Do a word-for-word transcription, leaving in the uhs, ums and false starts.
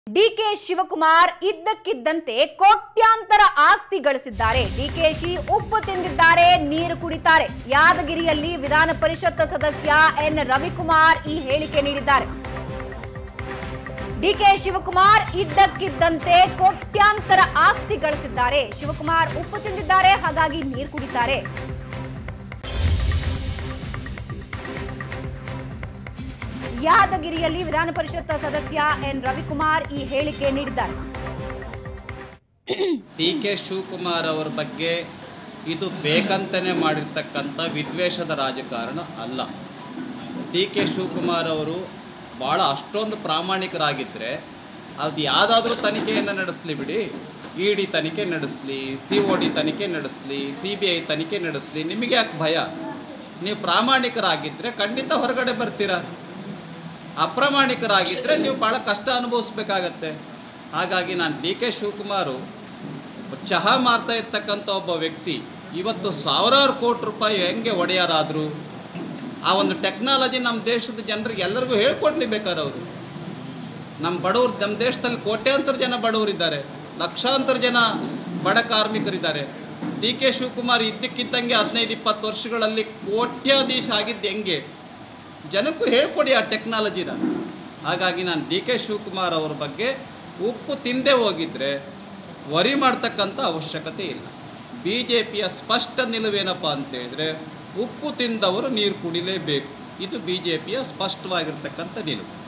DK Shivakumar ಇದ್ದಕ್ಕಿದ್ದಂತೆ ಕೋಟ್ಯಾಂತರ ಆಸ್ತಿ ಗಳಿಸಿದ್ದಾರೆ. ಡಿಕೆಶಿ ಉಪ್ಪು ತಿಂದಿದ್ದಾರೆ, ನೀರು ಕುಡಿತಾರೆ. ಯಾದಗಿರಿಯಲ್ಲಿ ವಿಧಾನ ಪರಿಷತ್ ಸದಸ್ಯ ಎನ್ ರವಿಕುಮಾರ್ ಈ ಹೇಳಿಕೆ ನೀಡಿದ್ದಾರೆ. ಡಿಕೆ ಶಿವಕುಮಾರ್ ಇದ್ದಕ್ಕಿದ್ದಂತೆ ಕೋಟ್ಯಾಂತರ ಆಸ್ತಿ ಗಳಿಸಿದ್ದಾರೆ. ಶಿವಕುಮಾರ್ ಉಪ್ಪು ತಿಂದಿದ್ದಾರೆ, ಹಾಗಾಗಿ ನೀರು ಕುಡಿತಾರೆ. ಯಾದಗಿರಿಯಲ್ಲಿ ವಿಧಾನ ಪರಿಷತ್ ಸದಸ್ಯ ಎನ್ ರವಿಕುಮಾರ್ ಈ ಹೇಳಿಕೆ ನೀಡಿದ್ದಾರೆ. ಡಿಕೆ ಶಿವಕುಮಾರ್ ಅವರ ಬಗ್ಗೆ ಇದು ಬೇಕಂತನೇ ಮಾಡಿರ್ತಕ್ಕಂಥ ವಿದ್ವೇಷದ ರಾಜಕಾರಣ ಅಲ್ಲ. ಡಿಕೆ ಶಿವಕುಮಾರ್ ಅವರು ಭಾಳ ಅಷ್ಟೊಂದು ಪ್ರಾಮಾಣಿಕರಾಗಿದ್ದರೆ ಅದು ಯಾವುದಾದ್ರೂ ತನಿಖೆಯನ್ನು ನಡೆಸಲಿ ಬಿಡಿ, ಇ ಡಿ ತನಿಖೆ ನಡೆಸಲಿ, ಸಿ ಒ ಡಿ ತನಿಖೆ ನಡೆಸಲಿ, ಸಿ ಬಿ ಐ ತನಿಖೆ ನಡೆಸಲಿ, ನಿಮಗೆ ಯಾಕೆ ಭಯ? ನೀವು ಪ್ರಾಮಾಣಿಕರಾಗಿದ್ದರೆ ಖಂಡಿತ ಹೊರಗಡೆ ಬರ್ತೀರಾ. ಅಪ್ರಾಮಾಣಿಕರಾಗಿದ್ದರೆ ನೀವು ಭಾಳ ಕಷ್ಟ ಅನುಭವಿಸ್ಬೇಕಾಗತ್ತೆ. ಹಾಗಾಗಿ ನಾನು ಡಿ ಕೆ ಶಿವಕುಮಾರು ಚಹಾ ಮಾರ್ತಾ ಇರ್ತಕ್ಕಂಥ ಒಬ್ಬ ವ್ಯಕ್ತಿ ಇವತ್ತು ಸಾವಿರಾರು ಕೋಟಿ ರೂಪಾಯಿ ಹೆಂಗೆ ಒಡೆಯರಾದರು, ಆ ಒಂದು ಟೆಕ್ನಾಲಜಿ ನಮ್ಮ ದೇಶದ ಜನರಿಗೆ ಎಲ್ಲರಿಗೂ ಹೇಳ್ಕೊಡ್ಲಿ ಬೇಕಾದ್ರೆ. ಅವರು ನಮ್ಮ ಬಡವರು, ನಮ್ಮ ದೇಶದಲ್ಲಿ ಕೋಟ್ಯಾಂತರ ಜನ ಬಡವರಿದ್ದಾರೆ, ಲಕ್ಷಾಂತರ ಜನ ಬಡ ಕಾರ್ಮಿಕರಿದ್ದಾರೆ. ಡಿ ಕೆ ಶಿವಕುಮಾರ್ ಇದ್ದಕ್ಕಿದ್ದಂಗೆ ಹದಿನೈದು ಇಪ್ಪತ್ತು ವರ್ಷಗಳಲ್ಲಿ ಕೋಟ್ಯಾಧೀಶ ಆಗಿದ್ದು ಹೆಂಗೆ ಜನಕ್ಕೂ ಹೇಳ್ಕೊಡಿ ಆ ಟೆಕ್ನಾಲಜಿನ. ಹಾಗಾಗಿ ನಾನು ಡಿ ಕೆ ಶಿವಕುಮಾರ್ ಅವ್ರ ಬಗ್ಗೆ ಉಪ್ಪು ತಿಂದೇ ಹೋಗಿದ್ದರೆ ವರಿ ಮಾಡ್ತಕ್ಕಂಥ ಅವಶ್ಯಕತೆ ಇಲ್ಲ. ಬಿ ಜೆ ಪಿಯ ಸ್ಪಷ್ಟ ನಿಲುವೇನಪ್ಪ ಅಂತೇಳಿದರೆ ಉಪ್ಪು ತಿಂದವರು ನೀರು ಕುಡಿಲೇಬೇಕು. ಇದು ಬಿ ಜೆ ಪಿಯ ಸ್ಪಷ್ಟವಾಗಿರ್ತಕ್ಕಂಥ ನಿಲುವು.